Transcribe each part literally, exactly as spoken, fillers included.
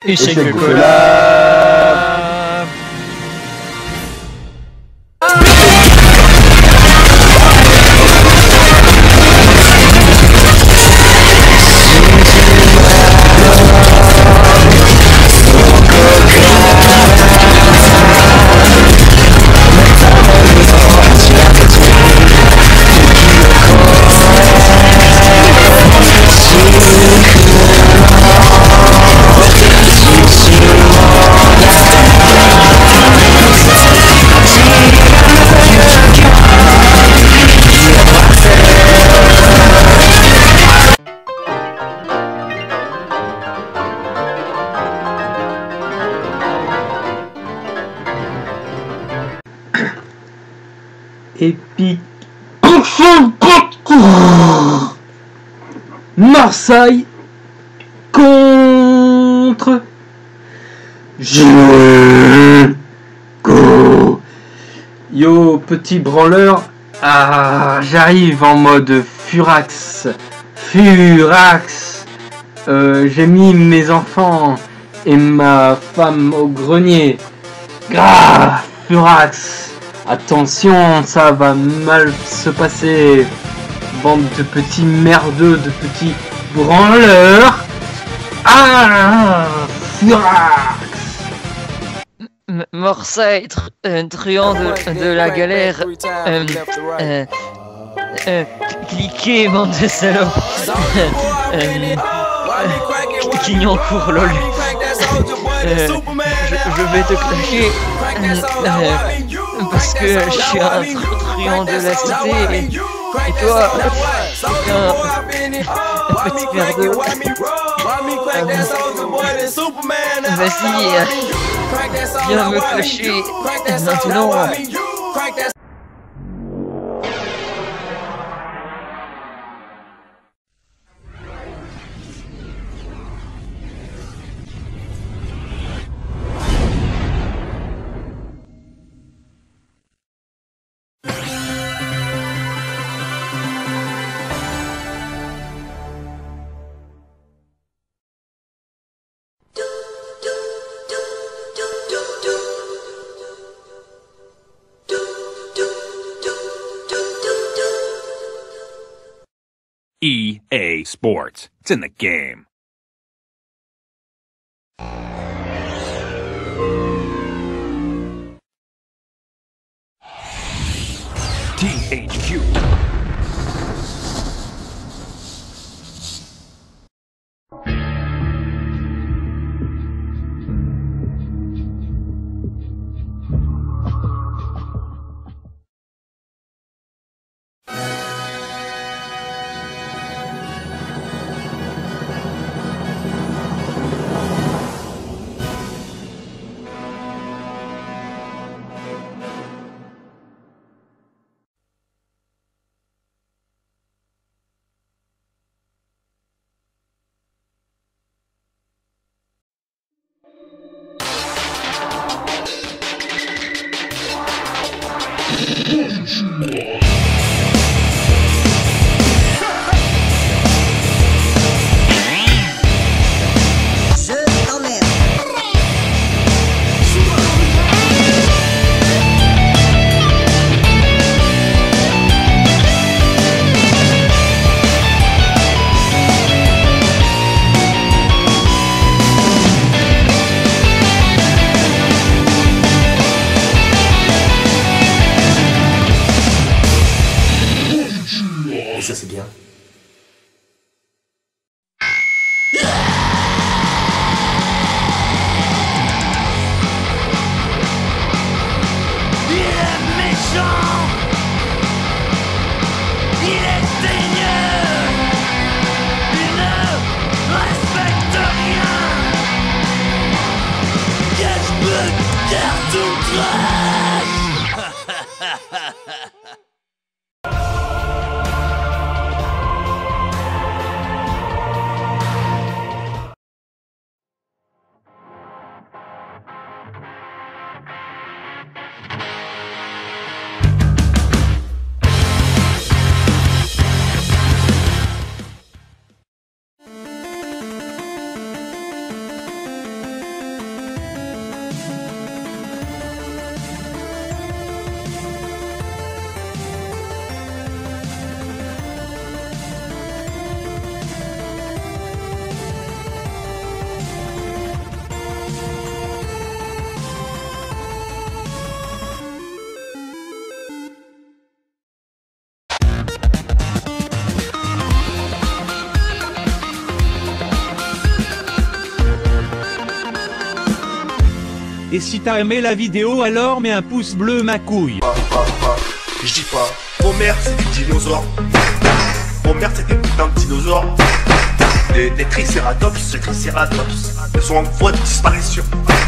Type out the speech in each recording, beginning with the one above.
Échec de collab. Épique. Marseille contre Jeux. Yo petit branleur, ah, j'arrive en mode Furax. Furax. Euh, j'ai mis mes enfants et ma femme au grenier. Ah, Furax. Attention, ça va mal se passer. Bande de petits merdeux, de petits branleurs. Ah, Furax. Marseille, tr euh, truand de, de la galère. Euh, euh, euh, cliquez, bande de salopes. euh, euh, Clignancourt, lol. Euh, je, je vais te clasher. Euh, euh, parce que je suis un truand de la cité. Et, et toi, t'es un, un petit merdeux. Euh, Vas-y, euh, viens me clasher maintenant. E A Sports. It's in the game. T H Q. Et ça c'est bien. Il est méchant. Il est saigneux. Il ne respecte rien. Que je peux faire tout trash. Et si t'as aimé la vidéo, alors mets un pouce bleu ma couille. Pas, pas, pas, je dis pas. Mon mère c'est des dinosaures. Mon mère c'est des putains de dinosaures. Des, des tricératops, des tricératops. Elles sont en voie de disparition.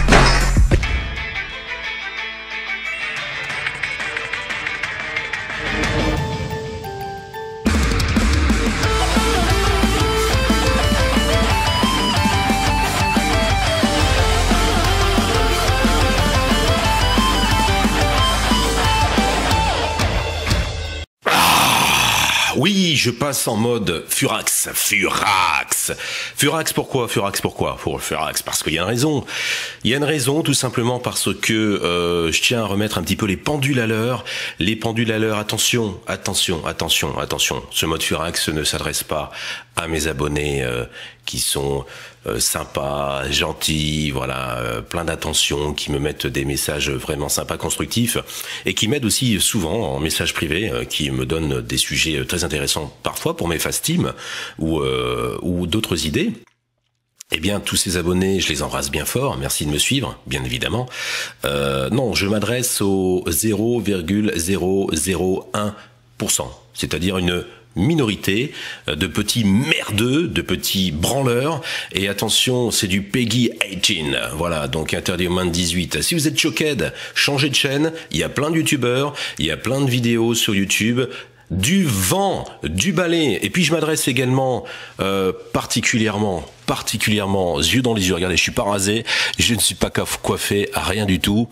Oui, je passe en mode Furax, Furax. Furax pourquoi Furax pourquoi Pour Furax parce qu'il y a une raison. Il y a une raison tout simplement parce que euh, je tiens à remettre un petit peu les pendules à l'heure. Les pendules à l'heure, attention, attention, attention, attention. Ce mode Furax ne s'adresse pas à mes abonnés euh, qui sont euh, sympas, gentils, voilà, euh, plein d'attention, qui me mettent des messages vraiment sympas, constructifs, et qui m'aident aussi souvent en message privé, euh, qui me donnent des sujets très intéressants parfois pour mes fast teams ou, euh, ou d'autres idées. Eh bien, tous ces abonnés, je les embrasse bien fort. Merci de me suivre, bien évidemment. Euh, non, je m'adresse au zéro virgule zéro zéro un pour cent, c'est-à-dire une minorité de petits merdeux, de petits branleurs. Et attention, c'est du Peggy dix-huit. Voilà, donc interdit aux moins de dix-huit. Si vous êtes choqués, changez de chaîne. Il y a plein de youtubeurs, il y a plein de vidéos sur YouTube. Du vent, du balai. Et puis je m'adresse également euh, particulièrement, particulièrement, yeux dans les yeux. Regardez, je suis pas rasé, je ne suis pas coiffé, rien du tout.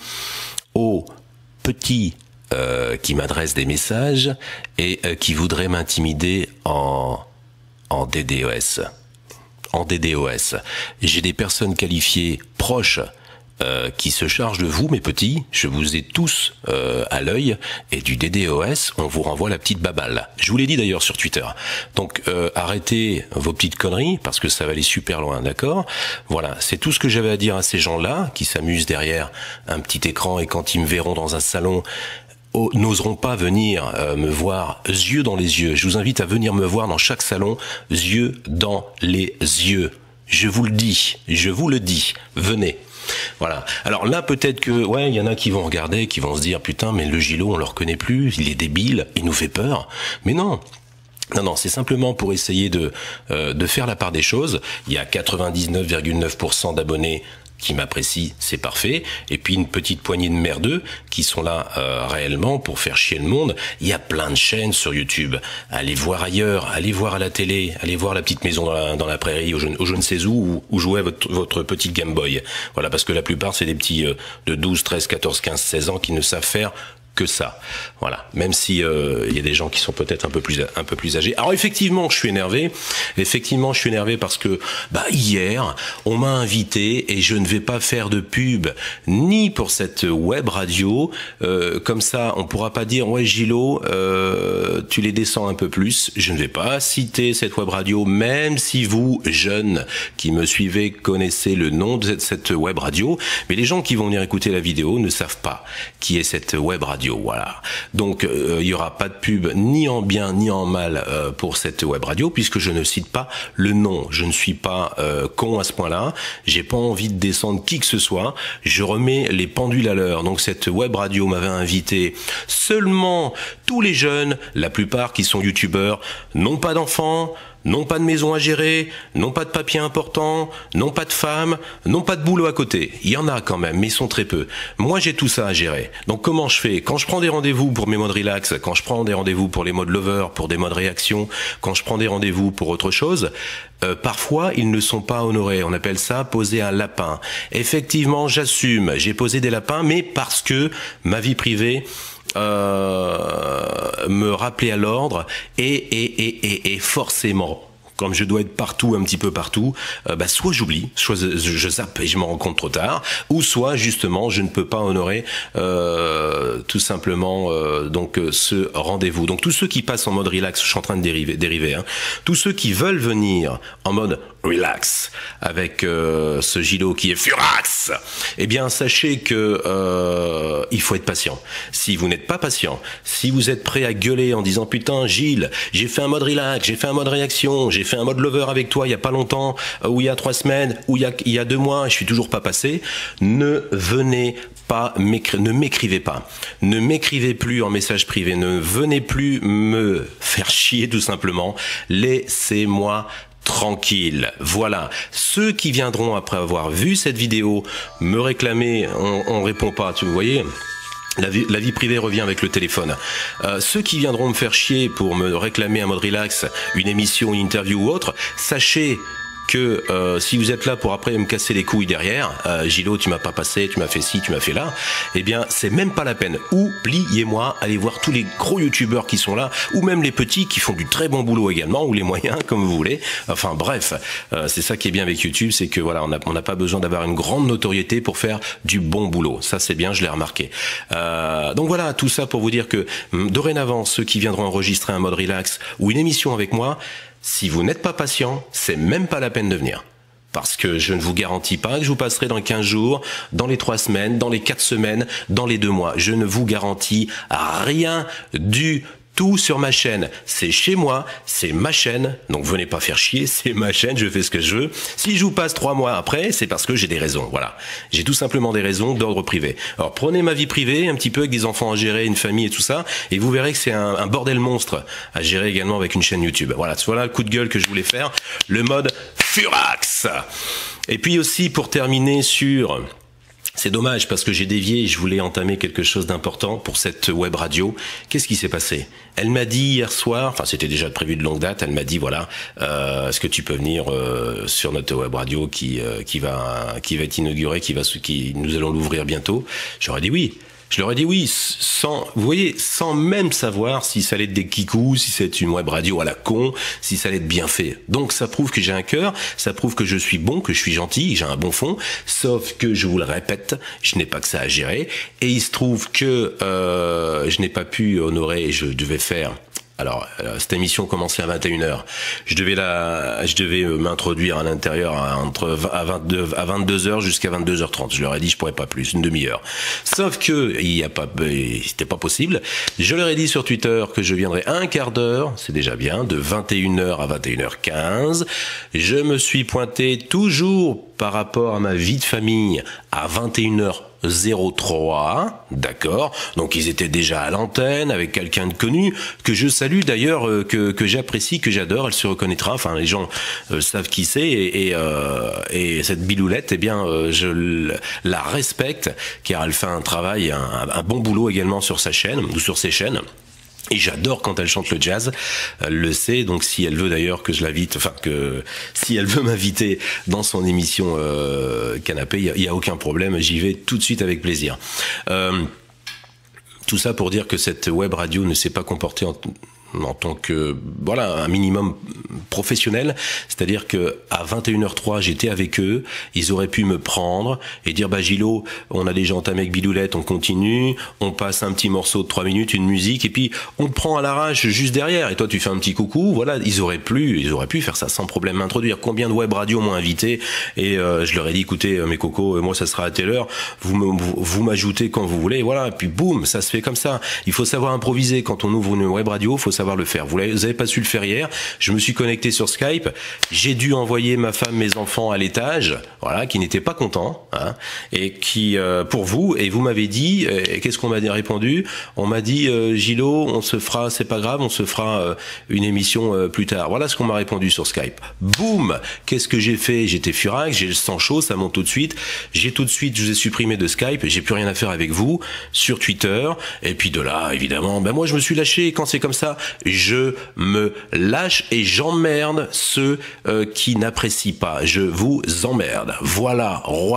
Aux petits euh, qui m'adressent des messages et euh, qui voudraient m'intimider en en D D O S. En D D O S. J'ai des personnes qualifiées proches Euh, qui se charge de vous, mes petits. Je vous ai tous euh, à l'œil, et du D D O S, on vous renvoie la petite baballe. Je vous l'ai dit d'ailleurs sur Twitter. Donc euh, arrêtez vos petites conneries, parce que ça va aller super loin, d'accord? Voilà, c'est tout ce que j'avais à dire à ces gens-là, qui s'amusent derrière un petit écran, et quand ils me verront dans un salon, oh, n'oseront pas venir euh, me voir yeux dans les yeux. Je vous invite à venir me voir dans chaque salon, yeux dans les yeux. Je vous le dis, je vous le dis, venez. Voilà. Alors là, peut-être que, ouais, il y en a qui vont regarder, qui vont se dire, putain, mais le Gilo, on le reconnaît plus, il est débile, il nous fait peur. Mais non. Non, non, c'est simplement pour essayer de, euh, de faire la part des choses. Il y a quatre-vingt-dix-neuf virgule neuf pour cent d'abonnés qui m'apprécient, c'est parfait. Et puis une petite poignée de merdeux qui sont là euh, réellement pour faire chier le monde. Il y a plein de chaînes sur YouTube. Allez voir ailleurs, allez voir à la télé, allez voir la petite maison dans la, dans la prairie, au je, au je ne sais où, où, où jouait votre, votre petite Game Boy. Voilà, parce que la plupart, c'est des petits euh, de douze, treize, quatorze, quinze, seize ans qui ne savent faire que ça. Voilà. Même si euh, il y a des gens qui sont peut-être un peu plus un peu plus âgés. Alors effectivement, je suis énervé. Effectivement, je suis énervé parce que bah hier, on m'a invité et je ne vais pas faire de pub ni pour cette web radio. Euh, comme ça, on pourra pas dire ouais Gilo, euh, tu les descends un peu plus. Je ne vais pas citer cette web radio, même si vous jeunes qui me suivez connaissez le nom de cette, cette web radio. Mais les gens qui vont venir écouter la vidéo ne savent pas qui est cette web radio. Voilà. Donc euh, il y aura pas de pub ni en bien ni en mal euh, pour cette web radio puisque je ne cite pas le nom. Je ne suis pas euh, con à ce point-là. J'ai pas envie de descendre qui que ce soit. Je remets les pendules à l'heure. Donc cette web radio m'avait invité seulement tous les jeunes, la plupart qui sont youtubeurs, n'ont pas d'enfants, n'ont pas de maison à gérer, n'ont pas de papiers importants, n'ont pas de femmes, n'ont pas de boulot à côté. Il y en a quand même, mais ils sont très peu. Moi, j'ai tout ça à gérer. Donc comment je fais? Quand je prends des rendez-vous pour mes modes relax, quand je prends des rendez-vous pour les modes lover, pour des modes réaction, quand je prends des rendez-vous pour autre chose, euh, parfois, ils ne sont pas honorés. On appelle ça poser un lapin. Effectivement, j'assume. J'ai posé des lapins, mais parce que ma vie privée Euh, me rappeler à l'ordre et, et, et, et, et forcément, comme je dois être partout, un petit peu partout, euh, bah soit j'oublie, soit je, je zappe et je me rends compte trop tard, ou soit justement je ne peux pas honorer euh, tout simplement euh, donc ce rendez-vous. Donc tous ceux qui passent en mode relax, je suis en train de dériver, dériver hein, tous ceux qui veulent venir en mode relax avec euh, ce Gilo qui est Furax, eh bien sachez que euh, il faut être patient. Si vous n'êtes pas patient, si vous êtes prêt à gueuler en disant putain Gilles, j'ai fait un mode relax, j'ai fait un mode réaction, j'ai fait fait un mode lover avec toi il y a pas longtemps, ou il y a trois semaines, ou il y a, il y a deux mois, et je suis toujours pas passé. Ne venez pas, ne m'écrivez pas. Ne m'écrivez plus en message privé. Ne venez plus me faire chier, tout simplement. Laissez-moi tranquille. Voilà. Ceux qui viendront après avoir vu cette vidéo me réclamer, on, on répond pas, tu voyez. La vie, la vie privée revient avec le téléphone. Euh, ceux qui viendront me faire chier pour me réclamer un mode relax, une émission, une interview ou autre, sachez que euh, si vous êtes là pour après me casser les couilles derrière, euh, Gilo, tu m'as pas passé, tu m'as fait ci, tu m'as fait là, eh bien c'est même pas la peine. Oubliez-moi, allez voir tous les gros youtubeurs qui sont là, ou même les petits qui font du très bon boulot également, ou les moyens, comme vous voulez. Enfin bref, euh, c'est ça qui est bien avec YouTube, c'est que voilà, on n'a on n'a pas besoin d'avoir une grande notoriété pour faire du bon boulot. Ça c'est bien, je l'ai remarqué. Euh, donc voilà, tout ça pour vous dire que dorénavant, ceux qui viendront enregistrer un mode relax ou une émission avec moi, si vous n'êtes pas patient, c'est même pas la peine de venir. Parce que je ne vous garantis pas que je vous passerai dans quinze jours, dans les trois semaines, dans les quatre semaines, dans les deux mois. Je ne vous garantis rien du tout sur ma chaîne. C'est chez moi, c'est ma chaîne, donc venez pas faire chier, c'est ma chaîne, je fais ce que je veux. Si je vous passe trois mois après, c'est parce que j'ai des raisons, voilà. J'ai tout simplement des raisons d'ordre privé. Alors prenez ma vie privée, un petit peu avec des enfants à gérer, une famille et tout ça, et vous verrez que c'est un, un bordel monstre à gérer également avec une chaîne YouTube. Voilà, voilà le coup de gueule que je voulais faire, le mode Furax. Et puis aussi pour terminer sur... C'est dommage parce que j'ai dévié et je voulais entamer quelque chose d'important pour cette web radio. Qu'est-ce qui s'est passé? Elle m'a dit hier soir, enfin c'était déjà prévu de longue date, elle m'a dit voilà, euh, est-ce que tu peux venir euh, sur notre web radio qui euh, qui va qui va être inaugurée, qui va qui nous allons l'ouvrir bientôt. J'aurais dit oui. Je leur ai dit oui, sans, vous voyez, sans même savoir si ça allait être des kikous, si c'est une web radio à la con, si ça allait être bien fait. Donc ça prouve que j'ai un cœur, ça prouve que je suis bon, que je suis gentil, j'ai un bon fond, sauf que je vous le répète, je n'ai pas que ça à gérer, et il se trouve que euh, je n'ai pas pu honorer, je devais faire... Alors, cette émission commençait à vingt et une heures. Je devais la, je devais m'introduire à l'intérieur entre à vingt-deux, à vingt-deux heures jusqu'à vingt-deux heures trente. Je leur ai dit, je pourrais pas plus, une demi-heure. Sauf que, il y a pas, c'était pas possible. Je leur ai dit sur Twitter que je viendrais un quart d'heure, c'est déjà bien, de vingt et une heures à vingt et une heures quinze. Je me suis pointé toujours par rapport à ma vie de famille à vingt et une heures zéro trois, d'accord. Donc ils étaient déjà à l'antenne avec quelqu'un de connu que je salue d'ailleurs, euh, que que j'apprécie, que j'adore. Elle se reconnaîtra. Enfin, les gens euh, savent qui c'est et et, euh, et cette biloulette, eh bien, euh, je la respecte car elle fait un travail, un, un bon boulot également sur sa chaîne ou sur ses chaînes. Et j'adore quand elle chante le jazz, elle le sait, donc si elle veut d'ailleurs que je l'invite, enfin que si elle veut m'inviter dans son émission euh, Canapé, il n'y a, a aucun problème, j'y vais tout de suite avec plaisir. Euh, tout ça pour dire que cette web radio ne s'est pas comportée en... en tant que voilà un minimum professionnel, c'est-à-dire que à vingt et une heures trois j'étais avec eux, ils auraient pu me prendre et dire bah Gilo, on a déjà entamé avec Bidoulette, on continue, on passe un petit morceau de trois minutes, une musique et puis on te prend à l'arrache juste derrière et toi tu fais un petit coucou, voilà, ils auraient pu ils auraient pu faire ça sans problème, m'introduire. Combien de web radios m'ont invité et euh, je leur ai dit écoutez mes cocos, moi ça sera à telle heure, vous me, vous, vous m'ajoutez quand vous voulez, voilà, et puis boum, ça se fait comme ça. Il faut savoir improviser quand on ouvre une web radio, faut savoir le faire. Vous n'avez pas su le faire hier. Je me suis connecté sur Skype. J'ai dû envoyer ma femme, mes enfants à l'étage, voilà, qui n'étaient pas contents, hein, et qui euh, pour vous. Et vous m'avez dit, euh, qu'est-ce qu'on m'a répondu? On m'a dit, euh, Gilo, on se fera, c'est pas grave, on se fera euh, une émission euh, plus tard. Voilà ce qu'on m'a répondu sur Skype. Boum. Qu'est-ce que j'ai fait? J'étais furax, j'ai le sang chaud, ça monte tout de suite. J'ai tout de suite, je vous ai supprimé de Skype. J'ai plus rien à faire avec vous sur Twitter. Et puis de là, évidemment, ben moi je me suis lâché. Quand c'est comme ça, je me lâche et j'emmerde ceux euh, qui n'apprécient pas. Je vous emmerde. Voilà,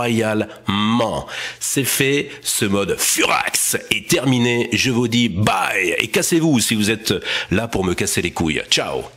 royalement. C'est fait. Ce mode Furax est terminé. Je vous dis bye et cassez-vous si vous êtes là pour me casser les couilles. Ciao.